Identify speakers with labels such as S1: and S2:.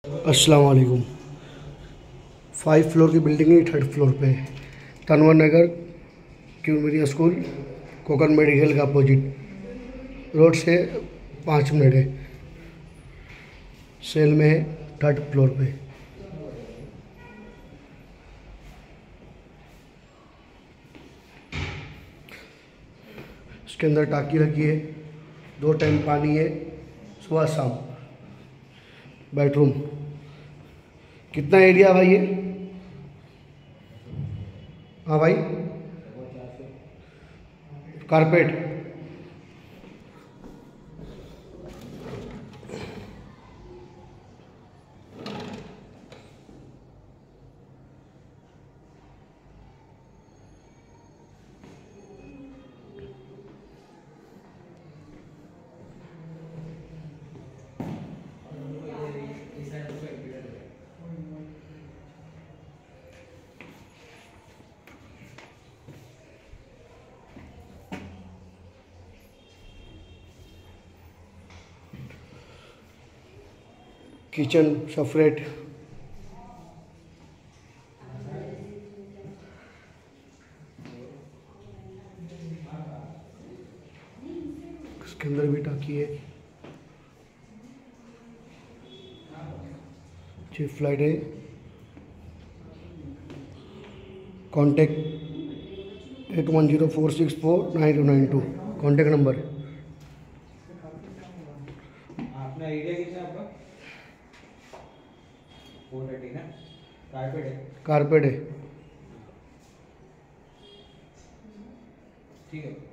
S1: अस्सलाम वालेकुम। 5 फ्लोर की बिल्डिंग है, 3rd फ्लोर पे है। Tanwar Nagar, Q media school, Konkan medical का अपोजिट रोड से 5 मिनट है। सेल में है, 3rd फ्लोर पे। इसके अंदर टाकी लगी है, 2 टाइम पानी है, सुबह शाम। बेडरूम कितना एरिया भाई ये? हाँ भाई, कारपेट। Kitchen separate. इसके अंदर भी टाकी है, चीफ फ्लाइट है। Contact 8104649292 contact number.
S2: आपने आइडिया कितना है आपका? 430 ना? कारपेट है।
S1: कारपेट है।
S2: ठीक है।